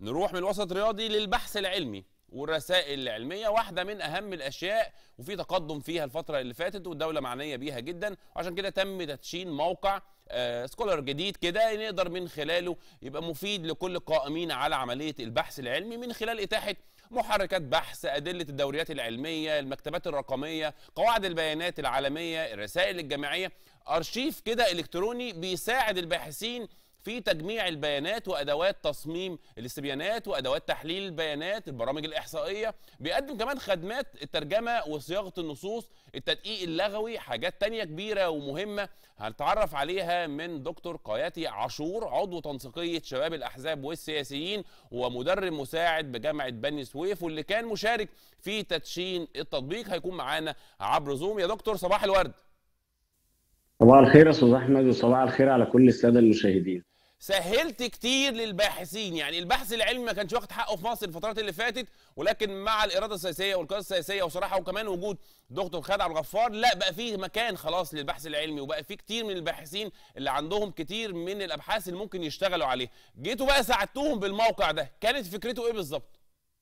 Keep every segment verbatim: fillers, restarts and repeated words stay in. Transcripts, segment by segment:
نروح من الوسط الرياضي للبحث العلمي والرسائل العلميه، واحده من اهم الاشياء وفي تقدم فيها الفتره اللي فاتت والدوله معنيه بيها جدا، وعشان كده تم تدشين موقع آه سكولر جديد كده نقدر من خلاله يبقى مفيد لكل القائمين على عمليه البحث العلمي، من خلال اتاحه محركات بحث، ادله الدوريات العلميه، المكتبات الرقميه، قواعد البيانات العالميه، الرسائل الجامعيه، ارشيف كده الكتروني بيساعد الباحثين في تجميع البيانات وادوات تصميم الاستبيانات وادوات تحليل البيانات، البرامج الاحصائيه، بيقدم كمان خدمات الترجمه وصياغه النصوص، التدقيق اللغوي، حاجات تانية كبيره ومهمه هنتعرف عليها من دكتور قياتي عاشور، عضو تنسيقيه شباب الاحزاب والسياسيين ومدرب مساعد بجامعه بني سويف، واللي كان مشارك في تدشين التطبيق. هيكون معانا عبر زوم. يا دكتور صباح الورد. صباح الخير يا استاذ احمد، وصباح الخير على كل الساده المشاهدين. سهلت كتير للباحثين، يعني البحث العلمي ما كانش واخد حقه في مصر الفترات اللي فاتت، ولكن مع الاراده السياسيه والقياده السياسيه وصراحه وكمان وجود دكتور خالد عبد الغفار، لا بقى فيه مكان خلاص للبحث العلمي، وبقى فيه كتير من الباحثين اللي عندهم كتير من الابحاث اللي ممكن يشتغلوا عليها. جيتوا بقى ساعدتوهم بالموقع ده، كانت فكرته ايه بالظبط؟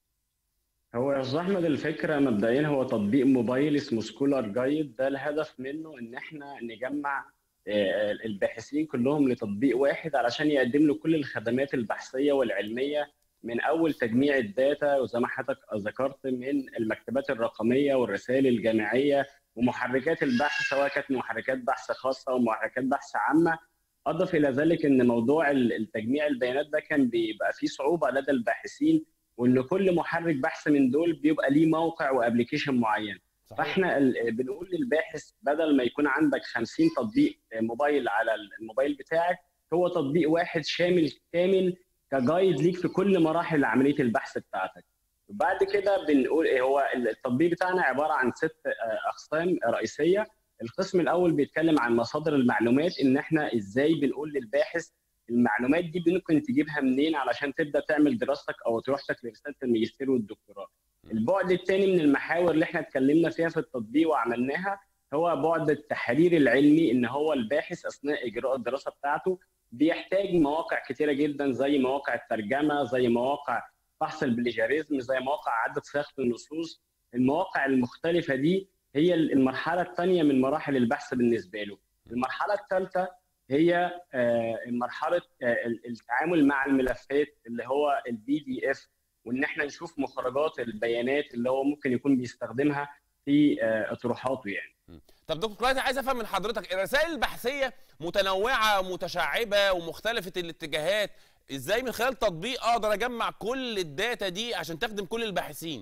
هو يا استاذ احمد الفكره مبدئيا هو تطبيق موبايل اسمه سكولر جايد، ده الهدف منه ان احنا نجمع آه، الباحثين كلهم لتطبيق واحد علشان يقدم له كل الخدمات البحثيه والعلميه، من اول تجميع الداتا وزي ما حضرتك ذكرت من المكتبات الرقميه والرسائل الجامعيه ومحركات البحث، سواء كانت محركات بحث خاصه او محركات بحث عامه. اضف الى ذلك ان موضوع التجميع البيانات ده كان بيبقى فيه صعوبه لدى الباحثين، وان كل محرك بحث من دول بيبقى ليه موقع وابلكيشن معين. صحيح. فاحنا ال- بنقول للباحث بدل ما يكون عندك خمسين تطبيق موبايل على الموبايل بتاعك، هو تطبيق واحد شامل كامل كجايد ليك في كل مراحل عمليه البحث بتاعتك. وبعد كده بنقول ايه هو التطبيق بتاعنا عباره عن ست آه، اقسام رئيسيه. القسم الاول بيتكلم عن مصادر المعلومات، ان احنا ازاي بنقول للباحث المعلومات دي ممكن تجيبها منين علشان تبدا تعمل دراستك او تروحتك لرساله الماجستير والدكتوراه. البعد الثاني من المحاور اللي احنا اتكلمنا فيها في التطبيق وعملناها هو بعد التحرير العلمي، ان هو الباحث اثناء اجراء الدراسه بتاعته بيحتاج مواقع كتيره جدا، زي مواقع الترجمه، زي مواقع بحث البليجاريزم، زي مواقع اعاده صياغه النصوص. المواقع المختلفه دي هي المرحله الثانيه من مراحل البحث بالنسبه له. المرحله الثالثه هي آه، مرحله آه، التعامل مع الملفات اللي هو البي دي اف، وان احنا نشوف مخرجات البيانات اللي هو ممكن يكون بيستخدمها في آه، اطروحاته يعني. طب دكتور كويس، عايز افهم من حضرتك، الرسائل البحثيه متنوعه متشعبه ومختلفه الاتجاهات، ازاي من خلال تطبيق اقدر اجمع كل الداتا دي عشان تخدم كل الباحثين؟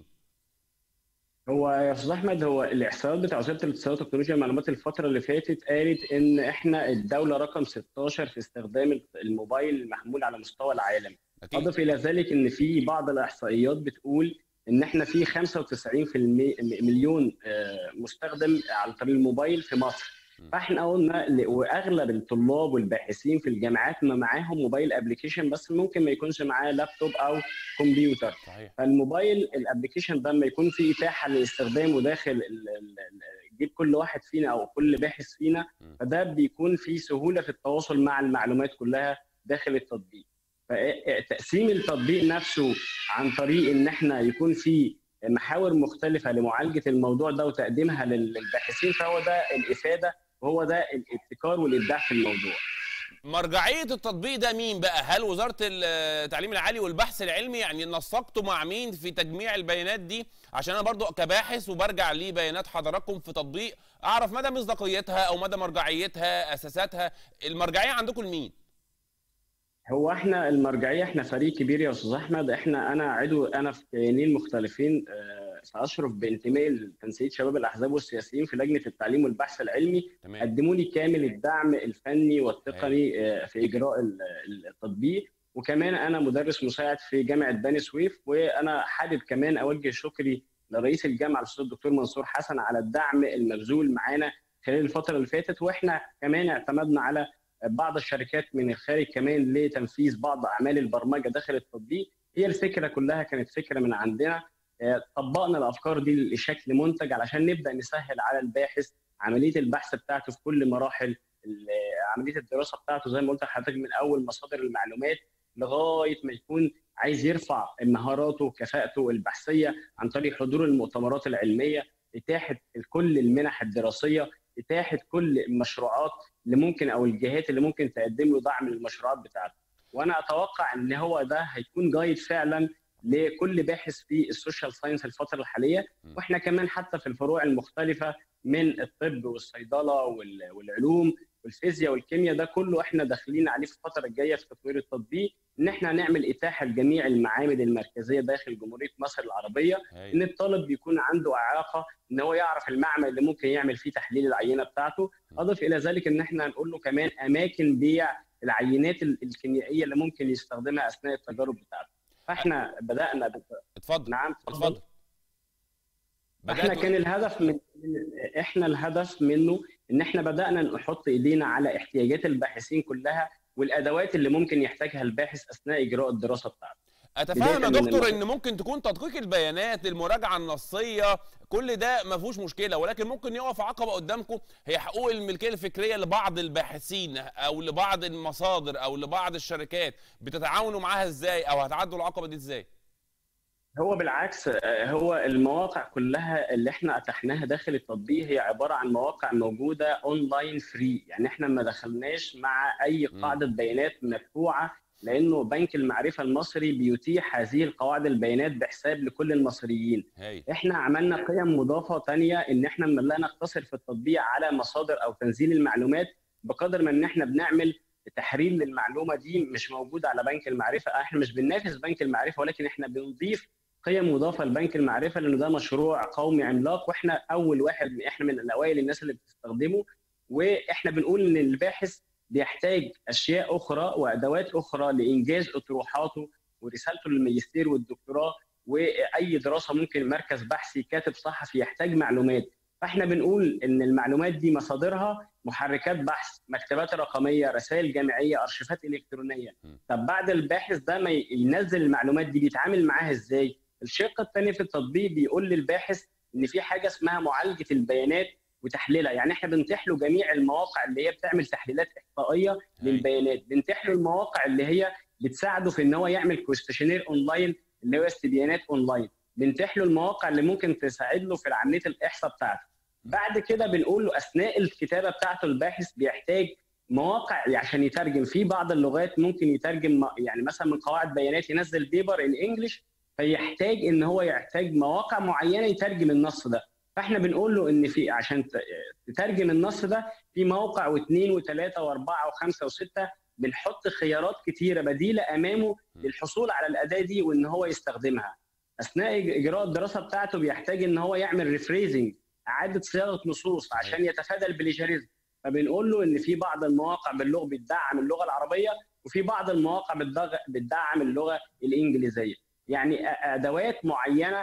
هو يا استاذ احمد، هو الاحصائيات بتاع وزاره الاتصالات وتكنولوجيا المعلومات الفتره اللي فاتت قالت ان احنا الدوله رقم ستاشر في استخدام الموبايل المحمول على مستوى العالم. اكيد. اضف الى ذلك ان في بعض الاحصائيات بتقول ان احنا في خمسة وتسعين في المية مليون آه، مستخدم على طريق الموبايل في مصر. فاحنا قلنا ل- واغلب الطلاب والباحثين في الجامعات ما معاهم موبايل ابلكيشن، بس ممكن ما يكونش معاه لابتوب او كمبيوتر. صحيح. فالموبايل الابلكيشن ده لما يكون فيه اتاحه لاستخدامه داخل ال- ال- ال- جيب كل واحد فينا او كل باحث فينا، فده بيكون فيه سهوله في التواصل مع المعلومات كلها داخل التطبيق. فتقسيم التطبيق نفسه عن طريق ان احنا يكون في محاور مختلفه لمعالجه الموضوع ده وتقديمها لل- للباحثين، فهو ده الافاده وهو ده الابتكار والابداع في الموضوع. مرجعيه التطبيق ده مين بقى؟ هل وزاره التعليم العالي والبحث العلمي؟ يعني نسقتوا مع مين في تجميع البيانات دي؟ عشان انا برضو كباحث وبرجع لبيانات حضراتكم في تطبيق اعرف مدى مصداقيتها او مدى مرجعيتها، اساساتها. المرجعيه عندكم لمين؟ هو احنا المرجعيه احنا فريق كبير يا استاذ احمد. احنا انا عضو انا في كيانين مختلفين، آه، ساشرف بانتمائي لتنسيق شباب الاحزاب والسياسيين في لجنه التعليم والبحث العلمي. تمام. قدموا لي كامل الدعم الفني والتقني آه، في اجراء ال- ال- التطبيق. وكمان انا مدرس مساعد في جامعه بني سويف، وانا حابب كمان اوجه شكري لرئيس الجامعه الاستاذ الدكتور منصور حسن على الدعم المبذول معانا خلال الفتره اللي فاتت. واحنا كمان اعتمدنا على بعض الشركات من الخارج كمان لتنفيذ بعض اعمال البرمجه داخل التطبيق. هي الفكره كلها كانت فكره من عندنا، آه، طبقنا الافكار دي لشكل منتج علشان نبدا نسهل على الباحث عمليه البحث بتاعته في كل مراحل ال- عمليه الدراسه بتاعته، زي ما قلت لحضرتك، من اول مصادر المعلومات لغايه ما يكون عايز يرفع مهاراته وكفاءته البحثيه عن طريق حضور المؤتمرات العلميه، اتاحه كل المنح الدراسيه، اتاحه كل المشروعات اللي ممكن او الجهات اللي ممكن تقدم له دعم للمشروعات بتاعته. وانا اتوقع ان هو ده هيكون جايد فعلا لكل باحث في السوشيال ساينس الفتره الحاليه، واحنا كمان حتى في الفروع المختلفه من الطب والصيدله والعلوم والفيزياء والكيمياء، ده كله احنا داخلين عليه في الفتره الجايه في تطوير التطبيق، ان احنا نعمل اتاحه لجميع المعامل المركزيه داخل جمهوريه مصر العربيه، ان الطالب بيكون عنده اعاقه ان هو يعرف المعمل اللي ممكن يعمل فيه تحليل العينه بتاعته. اضف الى ذلك ان احنا هنقول له كمان اماكن بيع العينات الكيميائيه اللي ممكن يستخدمها اثناء التجارب بتاعته. فاحنا بدانا بت... اتفضل. نعم اتفضل. احنا كان الهدف من احنا الهدف منه ان احنا بدانا نحط ايدينا على احتياجات الباحثين كلها والادوات اللي ممكن يحتاجها الباحث اثناء اجراء الدراسه بتاعته. اتفهم يا دكتور ان ممكن تكون تدقيق البيانات، المراجعه النصيه، كل ده ما فيهوش مشكله، ولكن ممكن يقف عقبه قدامكم هي حقوق الملكيه الفكريه لبعض الباحثين او لبعض المصادر او لبعض الشركات، بتتعاونوا معاها ازاي او هتعدوا العقبه دي ازاي؟ هو بالعكس، هو المواقع كلها اللي احنا اتحناها داخل التطبيق هي عباره عن مواقع موجوده اونلاين فري، يعني احنا ما دخلناش مع اي قاعده بيانات مدفوعه، لانه بنك المعرفه المصري بيتيح هذه القواعد البيانات بحساب لكل المصريين. هي. احنا عملنا قيم مضافه ثانيه ان احنا لا نقتصر في التطبيق على مصادر او تنزيل المعلومات، بقدر ما ان احنا بنعمل تحرير للمعلومه دي مش موجوده على بنك المعرفه. احنا مش بننافس بنك المعرفه، ولكن احنا بنضيف قيم مضافه لبنك المعرفه، لانه ده مشروع قومي عملاق، واحنا اول واحد، احنا من الاوائل الناس اللي بتستخدمه. واحنا بنقول ان الباحث بيحتاج اشياء اخرى وادوات اخرى لانجاز اطروحاته ورسالته للماجستير والدكتوراه، واي دراسه ممكن مركز بحثي كاتب صحفي يحتاج معلومات. فاحنا بنقول ان المعلومات دي مصادرها محركات بحث، مكتبات رقميه، رسائل جامعيه، ارشيفات الكترونيه. طب بعد الباحث ده ما ينزل المعلومات دي بيتعامل معاها ازاي؟ الشق الثاني في التطبيق بيقول للباحث ان في حاجه اسمها معالجه البيانات وتحليلها، يعني احنا بنتيح له جميع المواقع اللي هي بتعمل تحليلات احصائيه للبيانات، بنتيح له المواقع اللي هي بتساعده في ان هو يعمل كويستشنير اونلاين اللي هو استبيانات اونلاين، بنتيح له المواقع اللي ممكن تساعد له في عمليه الاحصاء بتاعته. بعد كده بنقول له اثناء الكتابه بتاعته الباحث بيحتاج مواقع عشان يترجم في بعض اللغات، ممكن يترجم يعني مثلا من قواعد بيانات ينزل بيبر ان انجلش، فيحتاج ان هو يحتاج مواقع معينه يترجم النص ده. فاحنا بنقول له ان في عشان تترجم النص ده في موقع واثنين وثلاثه واربعه وخمسه وسته، بنحط خيارات كتيره بديله امامه للحصول على الاداه دي وان هو يستخدمها. اثناء اجراء الدراسه بتاعته بيحتاج ان هو يعمل ريفريزنج، اعاده صياغه نصوص عشان يتفادى البليجاريزم. فبنقول له ان في بعض المواقع باللغه بتدعم اللغه العربيه، وفي بعض المواقع بتدعم اللغه الانجليزيه. يعني ادوات معينه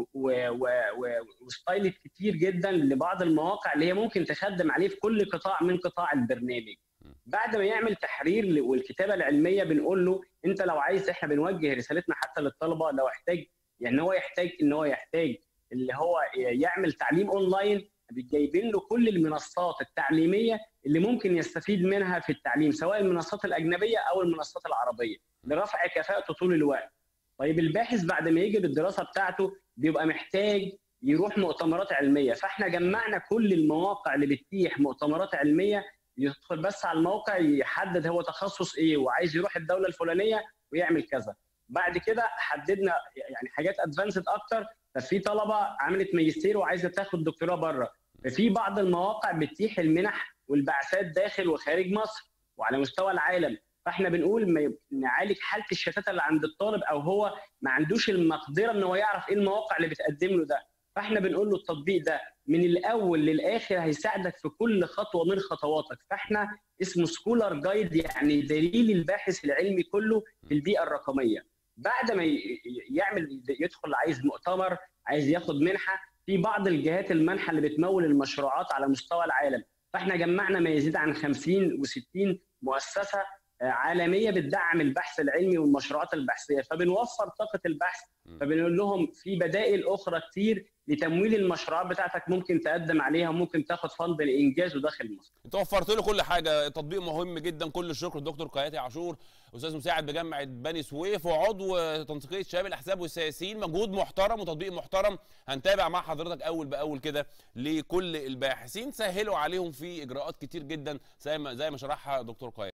وستايل كتير جدا لبعض المواقع اللي هي ممكن تخدم عليه في كل قطاع من قطاع البرنامج. بعد ما يعمل تحرير والكتابه العلميه بنقول له انت لو عايز، احنا بنوجه رسالتنا حتى للطلبه لو احتاج، يعني هو يحتاج ان هو يحتاج اللي هو يعمل تعليم اونلاين، جايبين له كل المنصات التعليميه اللي ممكن يستفيد منها في التعليم، سواء المنصات الاجنبيه او المنصات العربيه، لرفع كفاءته طول الوقت. طيب الباحث بعد ما يجي بالدراسه بتاعته بيبقى محتاج يروح مؤتمرات علميه، فاحنا جمعنا كل المواقع اللي بتتيح مؤتمرات علميه، يدخل بس على الموقع يحدد هو تخصص ايه وعايز يروح الدوله الفلانيه ويعمل كذا. بعد كده حددنا يعني حاجات ادفانسد اكتر، ففي طلبه عملت ماجستير وعايزه تاخد دكتوراه بره، ففي بعض المواقع بتتيح المنح والبعثات داخل وخارج مصر وعلى مستوى العالم. فاحنا بنقول نعالج حاله الشتات اللي عند الطالب او هو ما عندوش المقدره ان هو يعرف ايه المواقع اللي بتقدم له ده. فاحنا بنقول له التطبيق ده من الاول للاخر هيساعدك في كل خطوه من خطواتك. فاحنا اسمه سكولر جايد، يعني دليل الباحث العلمي كله في البيئه الرقميه. بعد ما يعمل يدخل عايز مؤتمر، عايز ياخد منحه، في بعض الجهات المنحه اللي بتمول المشروعات على مستوى العالم، فاحنا جمعنا ما يزيد عن خمسين وستين مؤسسه عالميه بتدعم البحث العلمي والمشروعات البحثيه، فبنوفر طاقه البحث، فبنقول لهم في بدائل اخرى كتير لتمويل المشروعات بتاعتك ممكن تقدم عليها وممكن تاخد فند لانجازه داخل مصر. انت وفرت له كل حاجه، تطبيق مهم جدا. كل الشكر للدكتور قياتي عاشور، استاذ مساعد بجامعه بني سويف وعضو تنسيقيه شباب الاحزاب والسياسيين. مجهود محترم وتطبيق محترم، هنتابع مع حضرتك اول باول كده لكل الباحثين، سهلوا عليهم في اجراءات كتير جدا زي ما زي ما شرحها دكتور قياتي.